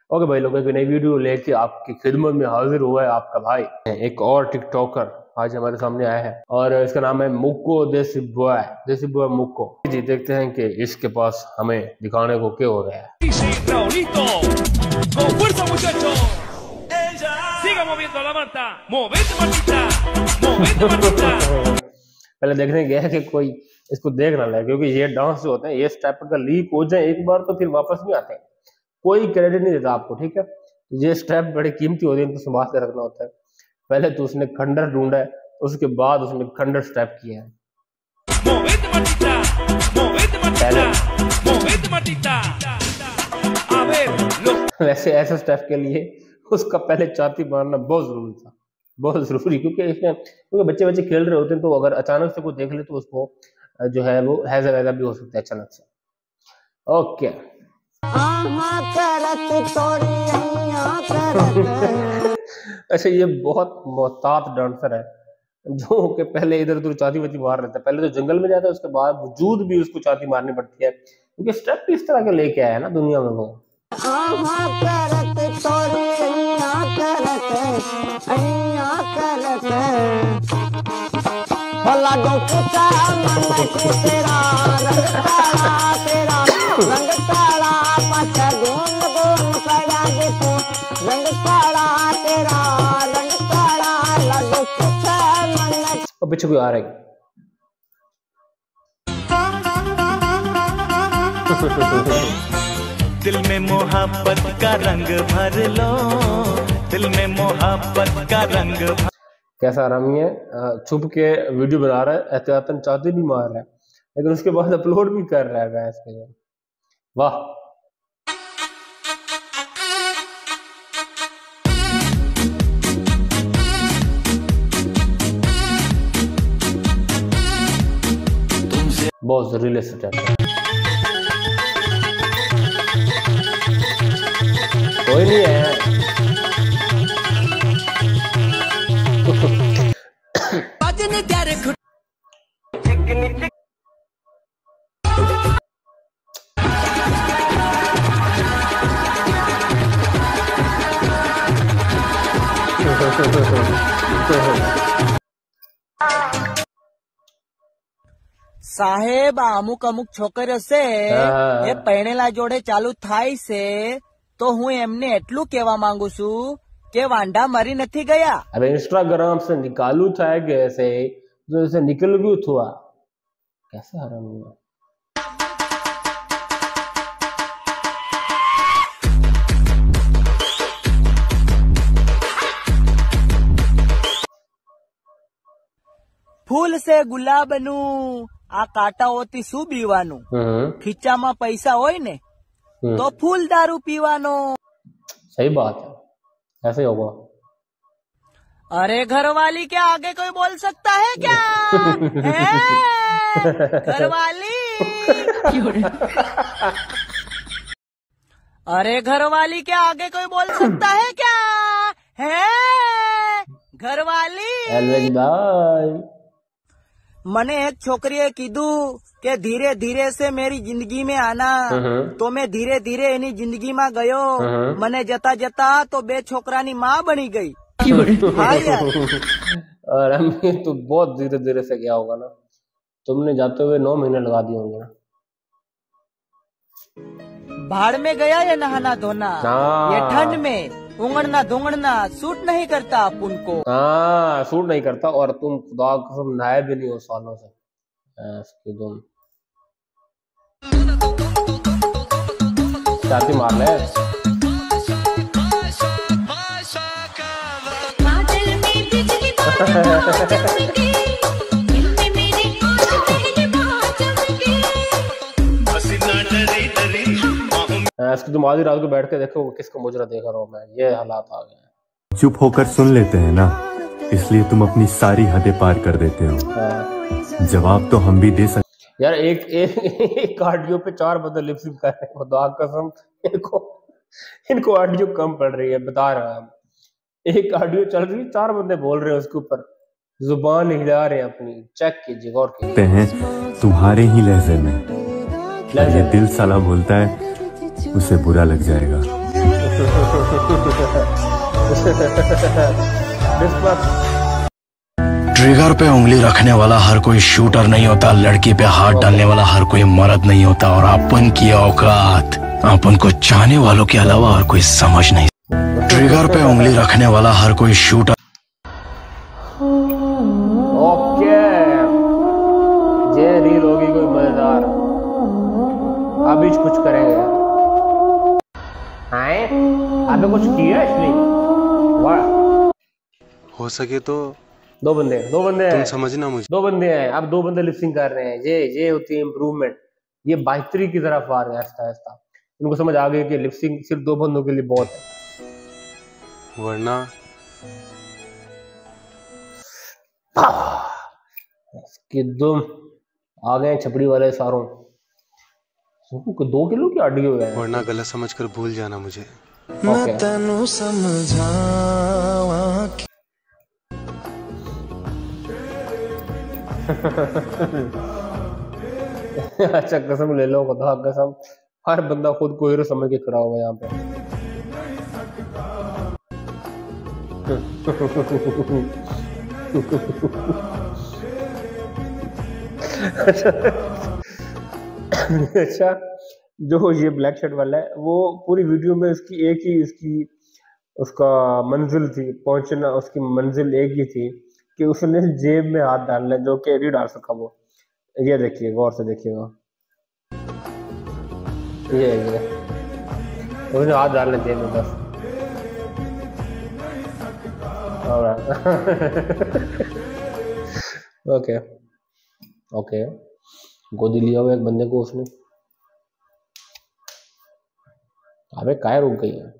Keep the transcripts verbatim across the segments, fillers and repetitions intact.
Okay भाई लोग, एक नई वीडियो लेके आपकी खिदमत में हाजिर हुआ है आपका भाई। एक और टिकटॉकर आज हमारे सामने आया है और इसका नाम है मुक्को देसी बॉय देसी बॉय मुक्को जी। देखते हैं कि इसके पास हमें दिखाने को क्या हो रहा है। पहले देखने गया है कि कोई इसको देख ना ले, क्योंकि ये डांस जो होते हैं ये स्टेप का लीक हो जाए एक बार तो फिर वापस नहीं आते, कोई क्रेडिट नहीं देता आपको। ठीक है, ये स्टेप बड़े कीमती होते हैं, इनको संभाल के रखना होता है। पहले तो उसने खंडर ढूंढा है, उसके बाद उसने खंडर स्टेप किया है। वैसे ऐसे स्टेप के लिए उसका पहले छाती मारना बहुत जरूरी था, बहुत जरूरी, क्योंकि इसमें क्योंकि बच्चे बच्चे खेल रहे होते हैं, तो अगर अचानक से कोई देख ले तो उसको जो है वो हैजा वैजा भी हो सकता है अचानक से। ओके अच्छा, ये बहुत मोहतात डांसर है जो कि पहले इधर उधर छाती वाती मार रहता है। पहले तो जंगल में जाता है, उसके बाद वजूद भी उसको छाती मारनी पड़ती है, क्योंकि स्टेप इस तरह के लेके आया है ना दुनिया में वो। और पीछे कोई आ रहा है। दिल में मोहब्बत का रंग भर लो, दिल में मोहब्बत का रंग भर। कैसा आरामी है, छुप के वीडियो बना रहा है, एहतियातन चाहते भी मार रहा है, लेकिन उसके बाद अपलोड भी कर रहा है भैंस के। वाह, बहुत जरूरी स्टेप है। कोई नहीं है સાહેબ અમુક અમુક છોકરીઓ છે એ પરણેલા જોડે ચાલુ થાય છે, તો હું એમને એટલું કેવા માંગુ છું કે વાંઢા મરી નથી ગયા। अरे इंस्टाग्राम से निकालू था कैसे, जो इसे निकल भी हुआ कैसे हराम हुआ। ફૂલ से ગુલાબનું આ કાંટાઓથી શું પીવાનું, ખીચામાં પૈસા હોય ને તો ફૂલ દારૂ પીવાનો। सही बात है, ऐसे ही होगा। अरे घरवाली के आगे कोई बोल सकता है क्या? है घरवाली? अरे घरवाली के आगे कोई बोल सकता है क्या? है घरवाली? बाय। मने एक छोकरीए कीधु के धीरे धीरे से मेरी जिंदगी में आना, तो मैं धीरे धीरे एनी जिंदगी में गयो। मने जता जता तो बे छोकरानी माँ बनी गई। हाँ यार, और हमें तो बहुत धीरे धीरे से क्या होगा ना, तुमने जाते हुए नौ महीने लगा दिए होंगे ना। भाड़ में गया ये नहाना धोना, ये ठंड में उंगड़ना धुंगड़ना सूट नहीं करता अपन को। हाँ, सूट नहीं करता, और तुम खुदा कसम नहाए भी नहीं हो सालों से। तुम छाती मार ले। इसकी तुम आधी रात को बैठ के देखो किसको मुजरा देख रहा हूँ मैं, ये हालात आ गए। चुप होकर सुन लेते हैं ना, इसलिए तुम अपनी सारी हदें पार कर देते हो। जवाब तो हम भी दे सकते यार। एक एक, एक ऑडियो पे चार बंदे लिप सिंक कर रहे हैं, खुदा कसम इनको इनको ऑडियो कम पड़ रही है, बता रहा हम। एक ऑडियो चल रही है, चार बंदे बोल रहे हैं उसके ऊपर, जुबान हिला रहे हैं अपनी। चेक कीजिए, गौर कीजिए हैं तुम्हारे ही लहजे में। ये दिल साला बोलता है उसे बुरा लग जाएगा। ट्रिगर पे उंगली रखने वाला हर कोई शूटर नहीं होता, लड़की पे हाथ डालने वाला हर कोई मर्द नहीं होता, और अपन की औकात अपन को चाहने वालों के अलावा और कोई समझ नहीं। ट्रिगर पे उंगली रखने वाला हर कोई शूटर। ओके, ये रील होगी कोई मजेदार, अभी कुछ करेंगे। हाय, अभी कुछ किया इसलिए। वाह, हो सके तो दो बंदे दो बंदे तुम हैं, समझना मुझे। दो बंदे हैं, अब दो बंदे लिपसिंग कर रहे हैं। ये ये होती है इम्प्रूवमेंट, ये बेहतरी की तरफ आ रहे हैं आहिस्ता आहिस्ता। उनको समझ आ गई कि लिपसिंग सिर्फ दो बंदों के लिए बहुत है, वरना कि तुम आ गए छपड़ी वाले सारों। दो किलो की हड्डी हो गए, वरना गलत समझकर भूल जाना मुझे। मैं तनु समझावा। अच्छा कसम ले लो, खुदा कसम, हर बंदा खुद को हीरो समझ के खड़ा हुआ यहाँ पे। अच्छा, जो ये ब्लैक शर्ट वाला है वो पूरी वीडियो में इसकी एक ही इसकी उसका मंजिल थी पहुंचना, उसकी मंजिल एक ही थी कि उसने जेब में हाथ डालना, जो कि नहीं डाल सका वो। ये देखिए, गौर से देखिएगा, ये ये उसने हाथ डालने जेब में बस। ओके ओके, गोदी लिया हुआ एक बंदे को उसने। अबे काय रुक गई है?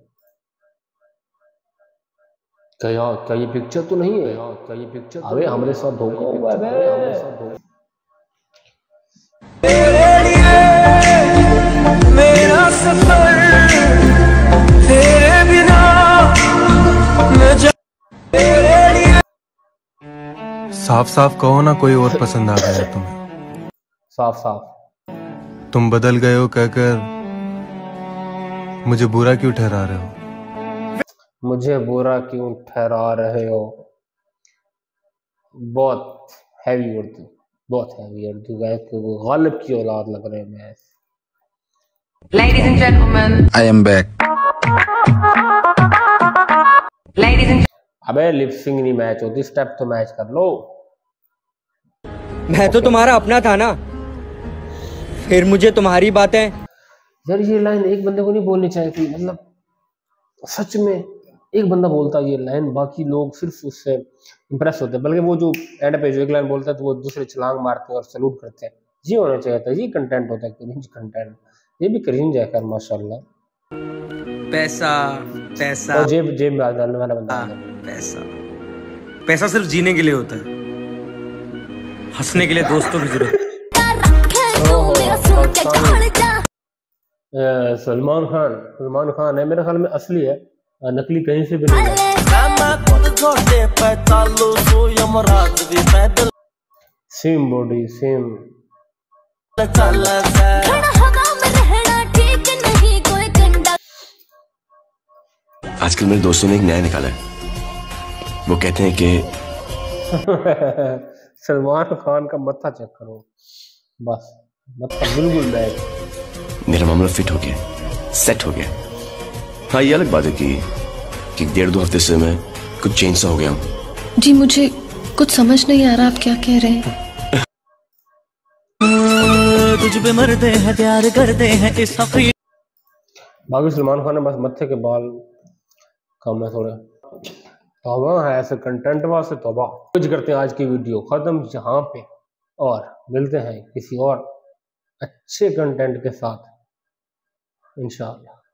क्या क्या ये पिक्चर तो नहीं है? क्या ये पिक्चर? अबे हमारे साथ धोखा हुआ है, हमारे साथ धोखा। मेरा सफर तेरे बिना न जा। साफ साफ कहो ना, कोई और पसंद आ गया तुम्हें। साफ साफ तुम बदल गए हो कहकर मुझे बुरा क्यों ठहरा रहे हो? मुझे बुरा क्यों ठहरा रहे हो? बहुत हैवी उर्दू, बहुत हैवी उर्दू है, गालिब की औलाद लग रहे हैं। मैं Ladies and gentlemen, I am back. ladies and अबे लिपसिंग नहीं मैच होती, स्टेप तो मैच कर लो। मैं तो तुम्हारा अपना था ना, फिर मुझे तुम्हारी बातें। यार ये लाइन एक बंदे को नहीं बोलनी चाहिए थी, मतलब सच में एक बंदा बोलता ये लाइन, बाकी लोग सिर्फ उससे इंप्रेस होते हैं, बल्कि वो जो एंड पे जो एक लाइन बोलता है तो वो दूसरे छलांग मारते हैं और सैल्यूट करते हैं। ये होना चाहिए था, ये कंटेंट होता है, क्रिंज कंटेंट। ये भी क्रिंज है कर माशाल्लाह। पैसा पैसा और जेब जेब में डालने वाला बंदा है। पैसा पैसा सिर्फ जीने के लिए होता है, हंसने के लिए दोस्तों की जरूरत। सलमान खान सलमान खान है मेरे ख्याल में, असली है, नकली कहीं से भी नहीं है। Same body same. आजकल मेरे दोस्तों ने एक नया निकाला है, वो कहते हैं कि सलमान खान का मत्था चेक करो, बस मत्था बिल्कुल बैग। मेरा मामला फिट हो गया, सेट हो गया। हाँ ये अलग बात है कि कि डेढ़ दो हफ्ते से मैं कुछ चेंज सा हो गया हूँ। जी मुझे कुछ समझ नहीं आ रहा आप क्या कह रहे हैं। तुझ पे मरते हैं प्यार करते हैं इस सफरी। बाकी सलमान खान ने बस मत्थे के बाल कम है थोड़े। तौबा है ऐसे कंटेंट वास्ते, तौबा। कुछ करते हैं आज की वीडियो खत्म यहाँ पे, और मिलते हैं किसी और अच्छे कंटेंट के साथ इंशाअल्लाह।